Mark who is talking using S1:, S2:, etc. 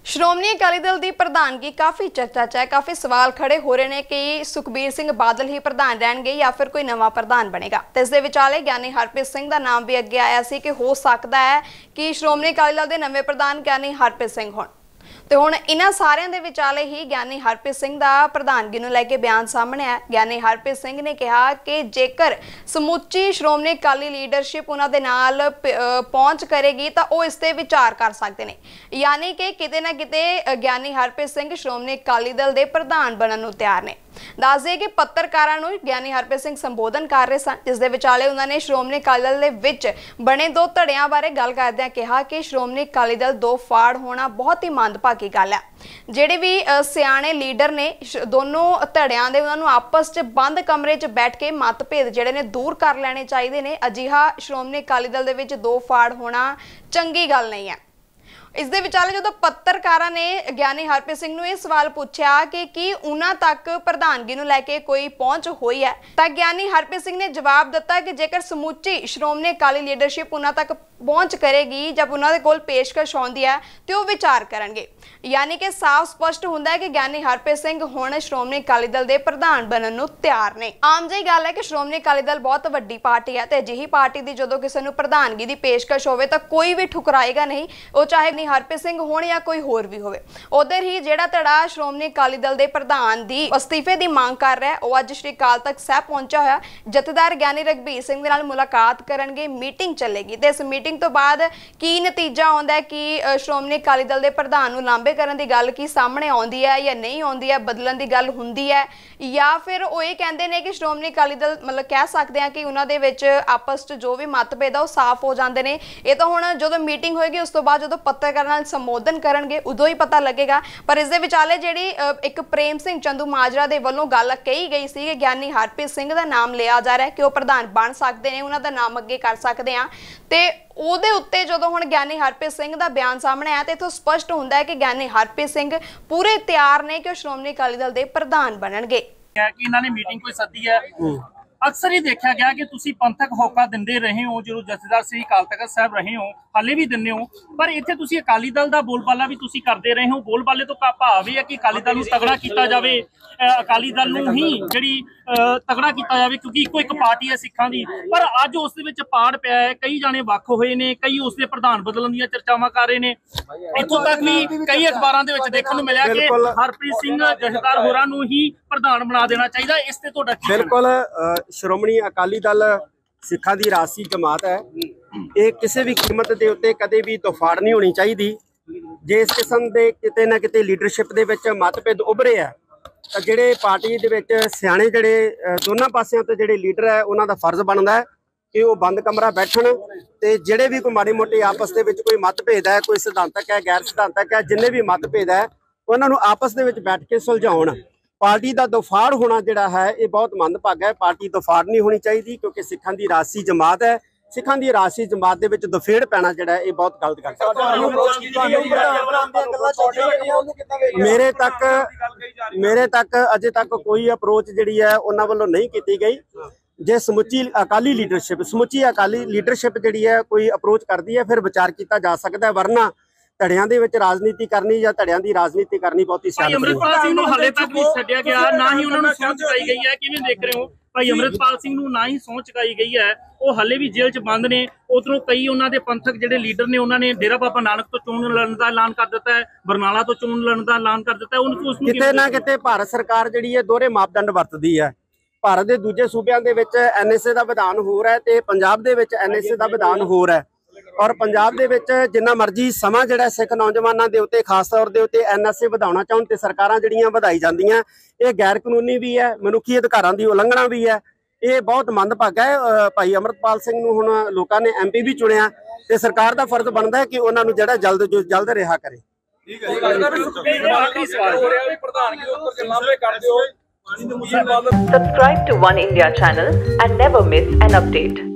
S1: श्रोमणी अकाली दल की प्रधानगी काफ़ी चर्चा च है। काफ़ी सवाल खड़े हो रहे हैं कि सुखबीर सिंह बादल ही प्रधान रहणगे या फिर कोई नवा प्रधान बनेगा। तो इस दे विचाले ज्ञानी हरप्रीत सिंह का नाम भी अगे आया सी कि हो सकता है कि श्रोमणी अकाली दल के नवे प्रधान ज्ञानी हरप्रीत सिंह होण। तो हुण इन्हां सारियां दे विचाले ही ज्ञानी हरप्रीत सिंह दा प्रधानगी नूं लैके बयान सामने आया। ज्ञानी हरप्रीत सिंह ने कहा कि जेकर समूची श्रोमणी अकाली लीडरशिप उन्हां दे नाल पहुंच करेगी तो वह इस ते विचार कर सकते हैं। यानी कि किते ना किते ज्ञानी हरप्रीत सिंह श्रोमणी अकाली दल दे प्रधान बनन नूं तैयार ने। दस दे कि पत्रकारां नूं ज्ञानी हरप्रीत सिंह संबोधन कर रहे सन, जिस दे विचाले उन्होंने श्रोमणी अकाली दल दे विच बने दो धड़ियां बारे गल करदिआं कहा कि श्रोमणी अकाली दल दो फाड़ होना बहुत ही मंदभागी गल है। ਜਿਹੜੇ भी सियाणे लीडर ने दोनों धड़ियां दे उन्हां नूं आपस च बंद कमरे च बैठ के मतभेद जिहड़े ने दूर कर लेने चाहिए ने। अजिहा श्रोमणी अकाली दल दे विच दो फाड़ होना चंगी गल नहीं है। इस दे विचाले जो पत्रकारां ने ज्ञानी हरप्रीत सिंह नूं यह सवाल पूछा कि उन्हां तक प्रधानगी नूं लैके कोई पहुंच हुई है, तो ज्ञानी हरप्रीत सिंह ने जवाब दिता कि जेकर समूची श्रोमणी अकाली लीडरशिप उन्हां तक पहुंच करेगी, जब उन्हां दे कोल पेशकश आउंदी है तो वो विचार करनगे। यानी कि साफ स्पष्ट हुंदा है कि ज्ञानी हरप्रीत सिंह हुण श्रोमणी अकाली दल दे प्रधान बनन नूं तैयार ने। आम जी गल है कि श्रोमणी अकाली दल बहुत वड्डी पार्टी है, तो अजिही पार्टी की जदों किसी नूं प्रधानगी की पेशकश होवे तो कोई भी ठुकराएगा नहीं, वो चाहे हरप्रीत सिंह होण या कोई होर भी होवे। उधर ही जिहड़ा धड़ा श्रोमणी अकाली दल दे प्रधान दी अस्तीफे की मांग कर रहा है, वो अज श्री अकाल तख्त साहिब पहुंचा होया। जथेदार ज्ञानी रघबीर सिंह दे नाल मुलाकात करनगे, मीटिंग चलेगी ते इस मीटिंग तो बाद की नतीजा आउंदा है कि श्रोमणी अकाली दल दे प्रधान नूं लांबे करन दी गल की सामने आउंदी है या नहीं आउंदी है, बदलन दी गल हुंदी है, या फिर वो ये कहंदे ने कि श्रोमणी अकाली दल मतलब कह सकते हैं कि उन्हां दे विच आपस च जो भी मतभेद आ वो साफ हो जाते हैं। ये तो हुण जदों मीटिंग होएगी उस तो बाद जदों पत्रकारां नाल संबोधन करनगे उदों ही पता लगेगा। पर इस दे विचाले जिहड़ी एक प्रेम सिंह चंदू माजरा दे वल्लों गल कही गई सी कि ज्ञानी हरप्रीत सिंह दा नाम लिया जा रहा है कि वो प्रधान बन सकते हैं, उन्हां दा नाम अगे कर सकते हैं। ते ਉਹਦੇ ਉੱਤੇ ਜਦੋਂ ਹੁਣ ਗਿਆਨੀ ਹਰਪ੍ਰੀਤ ਸਿੰਘ ਦਾ ਬਿਆਨ ਸਾਹਮਣੇ ਆਇਆ ਤੇ ਇਥੋਂ ਸਪਸ਼ਟ ਹੁੰਦਾ ਹੈ ਕਿ ਗਿਆਨੀ ਹਰਪ੍ਰੀਤ ਸਿੰਘ ਪੂਰੇ ਤਿਆਰ ਨੇ ਕਿ ਉਹ ਸ਼੍ਰੋਮਣੀ ਅਕਾਲੀ ਦਲ ਦੇ ਪ੍ਰਧਾਨ ਬਣਨਗੇ।
S2: ਕਿ ਇਹਨਾਂ ਨੇ ਮੀਟਿੰਗ ਕੋਈ ਸੱਦੀ ਹੈ। अक्सर ही देखा गया कि तुसी पंथक होका दिंदे रहे हो, जो जथेदार श्री अकाल तख्त साहिब रहे हो, हाले भी दिंदे हो, पर इत्थे तुसी अकाली दल दा बोलबाला भी तुसी करदे रहे हो। बोलबाले तो भाव है कि अकाली दल नूं तगड़ा कीता जावे, अकाली दल नूं ही जिहड़ी तगड़ा कीता जावे, क्योंकि इक्को एक पार्टी है सिखां दी। पर अज उस दे विच पाड़ पिया है, कई जाने वख होए ने, कई उस दे प्रधान बदलण दीआं चर्चावां कर रहे ने। इत्थों तक भी कई अखबारां दे विच देखण नूं मिलिया कि हरप्रीत सिंह जथेदार होरां नूं ही प्रधान बना देना चाहिए। इस ते तुहाडा की
S3: बिल्कुल श्रोमणी अकाली दल सिखा दी रासी जमात है, ये किसी भी कीमत के उत्ते कदे भी तोफाड़ नहीं होनी चाहिए। जे इस किस्म के किते ना किते लीडरशिप दे विच मतभेद उभरे है तो जिहड़े पार्टी दे विच सियाणे जिहड़े दोनों पासियों तो जिहड़े लीडर है उन्हां दा फर्ज बनदा है कि वो बंद कमरा बैठण ते जिहड़े भी कोई माड़ी मोटी आपस दे विच कोई मतभेद है, कोई सिद्धांतक है, गैर सिद्धांतक है, जिन्ने भी मतभेद है उन्हां नूं आपस दे विच बैठ के सुलझाउण। पार्टी का दफाड़ होना जिहड़ा है ये बहुत मंदभागा है। पार्टी दफाड़ नहीं होनी चाहिए क्योंकि सिखां दी रासी जमात है। सिखां दी रासी जमात दे विच दफेड़ पैना जिहड़ा है ये बहुत गलत गल है। मेरे तक अजे तक कोई अप्रोच जिहड़ी है उन्हां वल्लों नहीं कीती गई। जे समुची अकाली लीडरशिप जिहड़ी है कोई अप्रोच करती है फिर विचार किया जा सकता है, वरना धड़ियां दे विच राजनीति करनी या धड़ियां दी राजनीति करनी बहुत ही सियाणप है।
S2: अमृतपाल सिंह नूं हाले तक नहीं छड्डिया गया, ना ही उन्हां नूं सौं चुकाई गई है। किवें देख रहे हो भाई अमृतपाल सिंह नूं ना ही सौं चुकाई गई है, वो हाले भी जेल च बंद ने। उधरों कई उन्हां दे पंथक जिहड़े लीडर ने उन्होंने डेरा बाबा नानक तो चोण लड़न का ऐलान कर दिता है, बरनाला तो चोण लड़न का ऐलान कर दिता है।
S3: किते ना किते भारत सरकार जिहड़ी है दोहरे मापदंड वरतदी है। भारत के दूजे सूबे के विच NSA का विधान होर है ते पंजाब दे विच NSA का विधान होर है। और पंजाब दे विच जिन्ना मर्जी समा जिहड़ा सिख नौजवानों के उत्ते खास तौर के उत्ते NSA वधाउणा चाहण ते सरकारां जिहड़ियां वधाई जांदियां, ये गैर कानूनी भी है, मनुखी अधिकारां की उलंघना भी है। ये बहुत मंदभागा है। भाई अमृतपाल सिंह नूं हुण लोकां ने MP भी चुनिया ते सरकार का फर्ज बनता है कि उन्हां नूं जिहड़ा जल्द रिहा करे।
S4: Subscribe to One India channel and never miss an update.